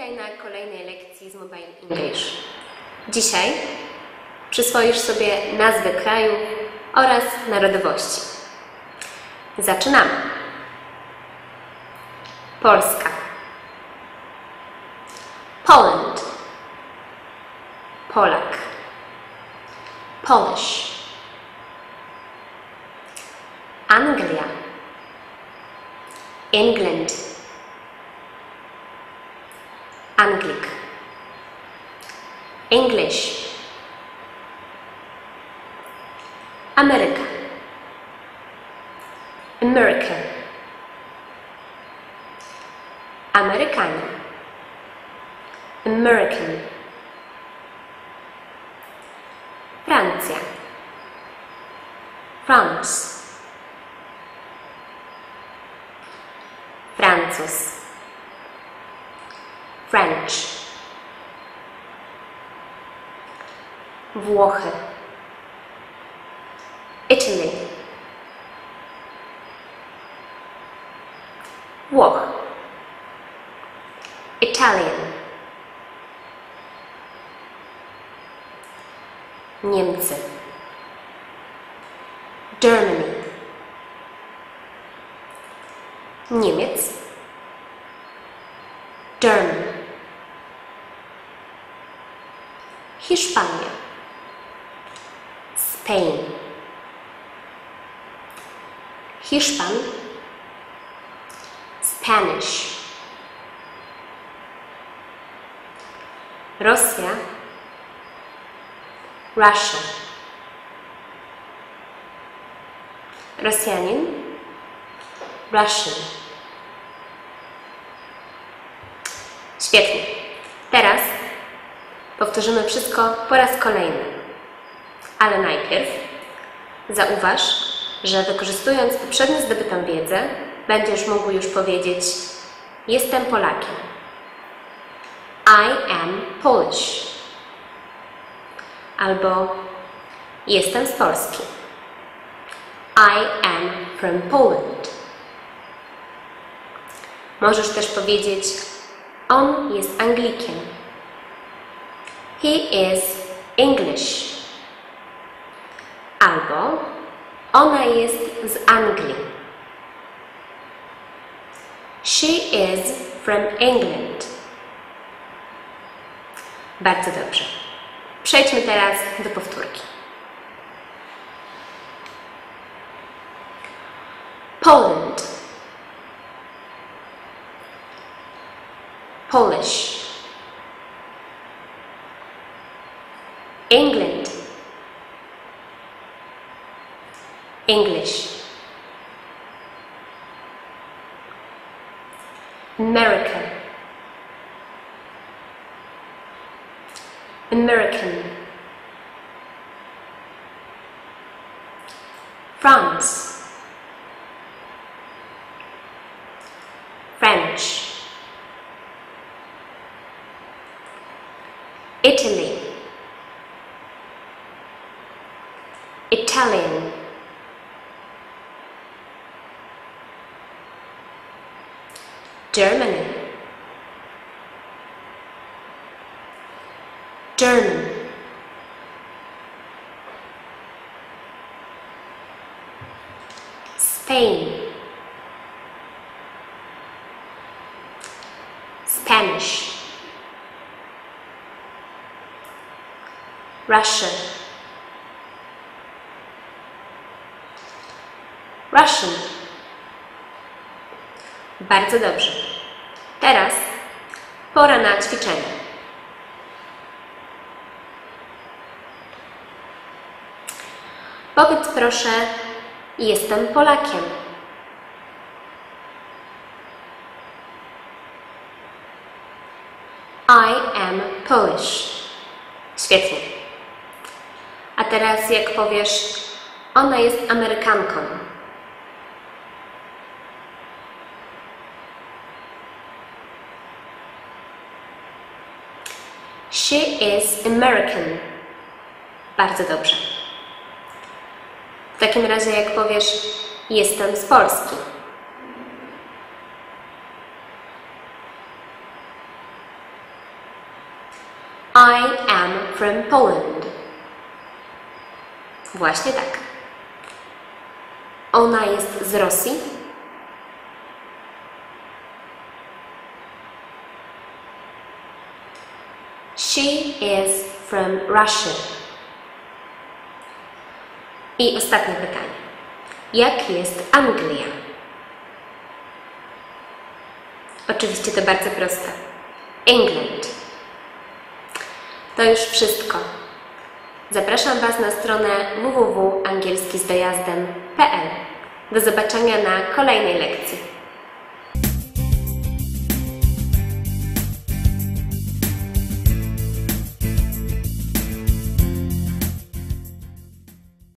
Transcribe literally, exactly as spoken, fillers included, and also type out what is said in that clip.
Witaj na kolejnej lekcji z Mobile English. Dzisiaj przyswoisz sobie nazwy krajów oraz narodowości. Zaczynamy. Polska. Poland. Polak. Polish. Anglia. England. Anglik. English. Ameryka. American. Amerykanie. American. Francja. France. Francuz. French. Włochy. Italy. Włoch. Italian. Niemcy. Germany. Niemiec. German. Hiszpania. Spain. Hiszpan. Spanish. Rosja. Russia. Rosjanin. Russian. Świetnie. Teraz powtórzymy wszystko po raz kolejny. Ale najpierw zauważ, że wykorzystując poprzednio zdobytą wiedzę, będziesz mógł już powiedzieć: jestem Polakiem. I am Polish. Albo jestem z Polski. I am from Poland. Możesz też powiedzieć: on jest Anglikiem. He is English. Albo ona jest z Anglii. She is from England. Bardzo dobrze. Przejdźmy teraz do powtórki. Poland. Polish. England. English. America. American. France. French. Italy. Italian. Germany. German. Spain. Spanish. Russia. Russian. Bardzo dobrze. Teraz pora na ćwiczenie. Powiedz proszę: jestem Polakiem. I am Polish. Świetnie. A teraz jak powiesz: ona jest Amerykanką. She is American. Bardzo dobrze. W takim razie jak powiesz: jestem z Polski. from Poland. Właśnie tak. Ona jest z Rosji. She is from Russia. I ostatnie pytanie. Jak jest Anglia? Oczywiście to bardzo proste. England. To już wszystko. Zapraszam Was na stronę w w w kropka angielski z dojazdem kropka p l. Do zobaczenia na kolejnej lekcji.